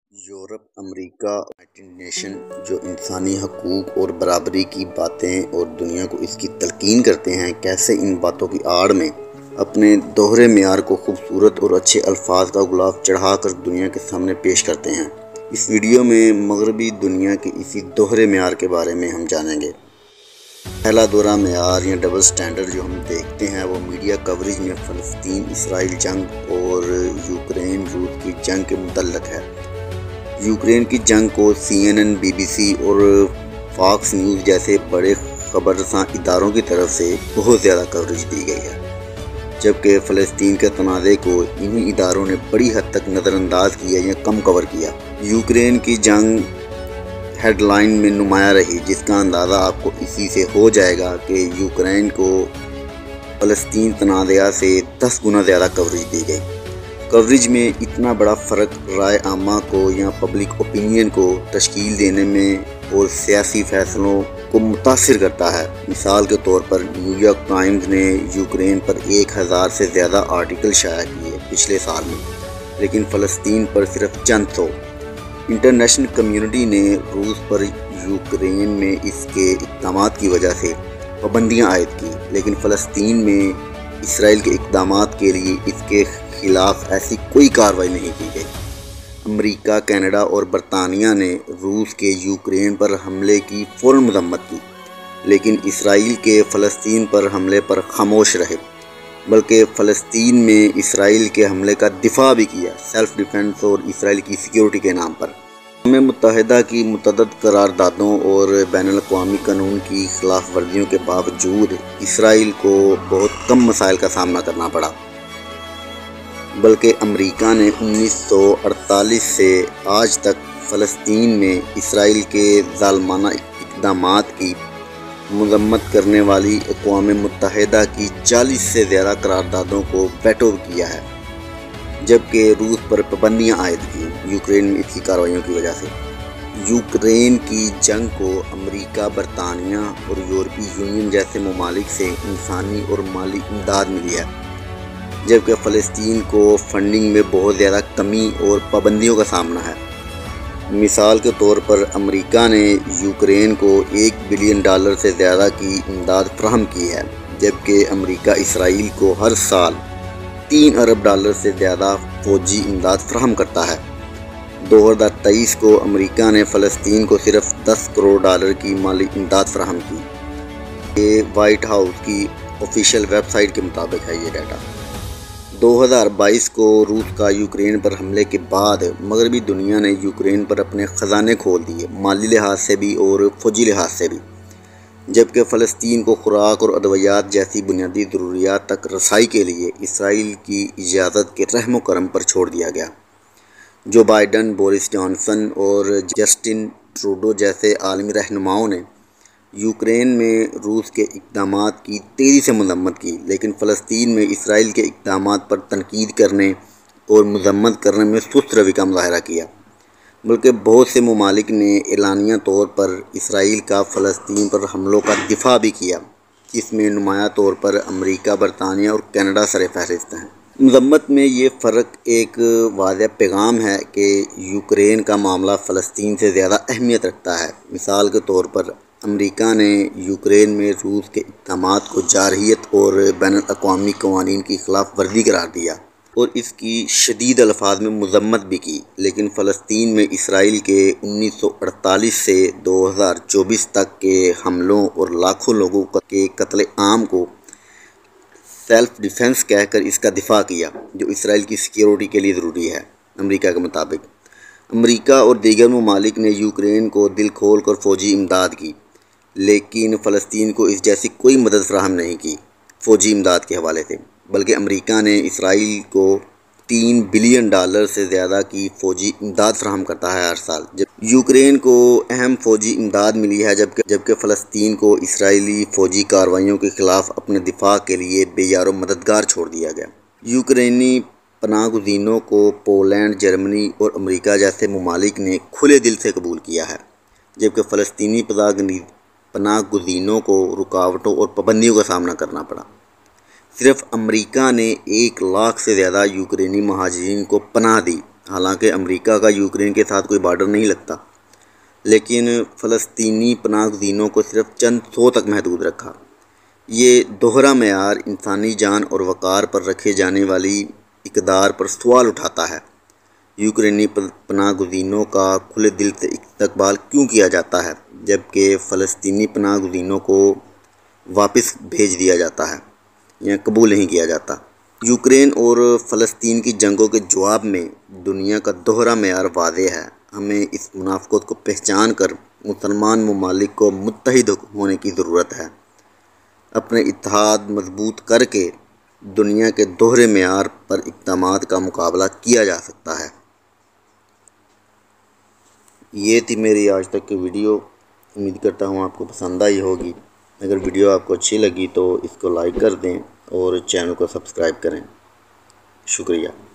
Europe, امریکہ، United nation جو انسانی حقوق اور برابری کی باتیں اور دنیا کو اس کی تلقین کرتے ہیں، کیسے ان باتوں کی آڑ میں اپنے دوہرے معیار کو خوبصورت اور اچھے الفاظ کا غلاف چڑھا کر دنیا کے سامنے پیش کرتے ہیں۔ اس ویڈیو میں مغربی دنیا کے اسی دوہرے معیار کے بارے میں ہم جانیں گے۔ پہلا دوہرا معیار یا ڈبل سٹینڈرڈ جو ہم دیکھتے ہیں وہ میڈیا کوریج میں فلسطین اسرائیل جنگ اور یوکرین روس کی جنگ کے متعلق ہے۔ یوکرین کی جنگ کو CNN، BBC اور فاکس نیوز جیسے بڑے خبر رساں اداروں کی طرف سے بہت زیادہ کوریج دی گئی ہے، جبکہ فلسطین کے تنازع کو انہی اداروں نے بڑی حد تک نظر انداز کیا یا کم کور کیا۔ یوکرین کی جنگ ہیڈ لائن میں نمایاں رہی، جس کا اندازہ آپ کو اسی سے ہو جائے گا کہ یوکرین کو فلسطین تنازع سے 10 گنا زیادہ کوریج دی گئی۔ کوریج میں اتنا بڑا فرق رائے عامہ کو یا پبلک اوپینین کو تشکیل دینے میں اور سیاسی فیصلوں کو متاثر کرتا ہے۔ مثال کے طور پر نیو یارک ٹائمز نے یوکرین پر 1000 سے زیادہ آرٹیکل شائع کیے پچھلے سال میں، لیکن فلسطین پر صرف چند سو۔ انٹرنیشنل کمیونٹی نے روس پر یوکرین میں اس کے اقدامات کی وجہ سے پابندیاں عائد کی، لیکن فلسطین میں اسرائیل کے اقدامات کے لیے اس کے خلاف ایسی کوئی کارروائی نہیں کی گئی۔ امریکہ، کینیڈا اور برطانیہ نے روس کے یوکرین پر حملے کی فوراً مذمت کی، لیکن اسرائیل کے فلسطین پر حملے پر خاموش رہے، بلکہ فلسطین میں اسرائیل کے حملے کا دفاع بھی کیا، سیلف ڈیفنس اور اسرائیل کی سیکیورٹی کے نام پر۔ اقوام متحدہ کی متعدد قراردادوں اور بین الاقوامی قانون کی خلاف ورزیوں کے باوجود اسرائیل کو بہت کم مسائل کا سامنا کرنا پڑا، بلکہ امریکہ نے 1948 سے آج تک فلسطین میں اسرائیل کے ظالمانہ اقدامات کی مذمت کرنے والی اقوام متحدہ کی 40 سے زیادہ قراردادوں کو ویٹو کیا ہے، جبکہ روس پر پابندیاں عائد کی یوکرین میں اس کی کارروائیوں کی وجہ سے۔ یوکرین کی جنگ کو امریکہ، برطانیہ اور یورپی یونین جیسے ممالک سے انسانی اور مالی امداد ملی ہے، جبکہ فلسطین کو فنڈنگ میں بہت زیادہ کمی اور پابندیوں کا سامنا ہے۔ مثال کے طور پر امریکہ نے یوکرین کو $1 بلین سے زیادہ کی امداد فراہم کی ہے، جبکہ امریکہ اسرائیل کو ہر سال $3 ارب سے زیادہ فوجی امداد فراہم کرتا ہے۔ 2023 کو امریکہ نے فلسطین کو صرف $10 کروڑ کی مالی امداد فراہم کی۔ یہ وائٹ ہاؤس کی آفیشیل ویب سائٹ کے مطابق ہے یہ ڈیٹا۔ 2022 کو روس کا یوکرین پر حملے کے بعد مغربی دنیا نے یوکرین پر اپنے خزانے کھول دیے، مالی لحاظ سے بھی اور فوجی لحاظ سے بھی، جبکہ فلسطین کو خوراک اور ادویات جیسی بنیادی ضروریات تک رسائی کے لیے اسرائیل کی اجازت کے رحم و کرم پر چھوڑ دیا گیا۔ جو بائیڈن، بورس جانسن اور جسٹن ٹروڈو جیسے عالمی رہنماؤں نے یوکرین میں روس کے اقدامات کی تیزی سے مذمت کی، لیکن فلسطین میں اسرائیل کے اقدامات پر تنقید کرنے اور مذمت کرنے میں سست روی کا مظاہرہ کیا، بلکہ بہت سے ممالک نے اعلانیہ طور پر اسرائیل کا فلسطین پر حملوں کا دفاع بھی کیا، جس میں نمایاں طور پر امریکہ، برطانیہ اور کینیڈا سر فہرست ہیں۔ مذمت میں یہ فرق ایک واضح پیغام ہے کہ یوکرین کا معاملہ فلسطین سے زیادہ اہمیت رکھتا ہے۔ مثال کے طور پر امریکہ نے یوکرین میں روس کے اقدامات کو جارحیت اور بین الاقوامی قوانین کی خلاف ورزی قرار دیا اور اس کی شدید الفاظ میں مذمت بھی کی، لیکن فلسطین میں اسرائیل کے 1948 سے 2024 تک کے حملوں اور لاکھوں لوگوں کے قتل عام کو سیلف ڈیفنس کہہ کر اس کا دفاع کیا، جو اسرائیل کی سیکیورٹی کے لیے ضروری ہے۔ امریکہ کے مطابق امریکہ اور دیگر ممالک نے یوکرین کو دل کھول کر فوجی امداد کی، لیکن فلسطین کو اس جیسی کوئی مدد فراہم نہیں کی فوجی امداد کے حوالے سے، بلکہ امریکہ نے اسرائیل کو $3 بلین سے زیادہ کی فوجی امداد فراہم کرتا ہے ہر سال۔ یوکرین کو اہم فوجی امداد ملی ہے، جبکہ فلسطین کو اسرائیلی فوجی کارروائیوں کے خلاف اپنے دفاع کے لیے بے یار و مددگار چھوڑ دیا گیا۔ یوکرینی پناہ گزینوں کو پولینڈ، جرمنی اور امریکہ جیسے ممالک نے کھلے دل سے قبول کیا ہے، جبکہ فلسطینی پناہ گزینوں کو رکاوٹوں اور پابندیوں کا سامنا کرنا پڑا۔ صرف امریکہ نے 1 لاکھ سے زیادہ یوکرینی مہاجرین کو پناہ دی، حالانکہ امریکہ کا یوکرین کے ساتھ کوئی بارڈر نہیں لگتا، لیکن فلسطینی پناہ گزینوں کو صرف چند سو تک محدود رکھا۔ یہ دوہرا معیار انسانی جان اور وقار پر رکھے جانے والی اقدار پر سوال اٹھاتا ہے۔ یوکرینی پناہ گزینوں کا کھلے دل سے استقبال کیوں کیا جاتا ہے، جبکہ فلسطینی پناہ گزینوں کو واپس بھیج دیا جاتا ہے یا قبول نہیں کیا جاتا؟ یوکرین اور فلسطین کی جنگوں کے جواب میں دنیا کا دوہرا معیار واضح ہے۔ ہمیں اس منافقت کو پہچان کر مسلمان ممالک کو متحد ہونے کی ضرورت ہے۔ اپنے اتحاد مضبوط کر کے دنیا کے دوہرے معیار پر اقدامات کا مقابلہ کیا جا سکتا ہے۔ یہ تھی میری آج تک کی ویڈیو، امید کرتا ہوں آپ کو پسند آئی ہوگی۔ اگر ویڈیو آپ کو اچھی لگی تو اس کو لائک کر دیں اور چینل کو سبسکرائب کریں۔ شکریہ۔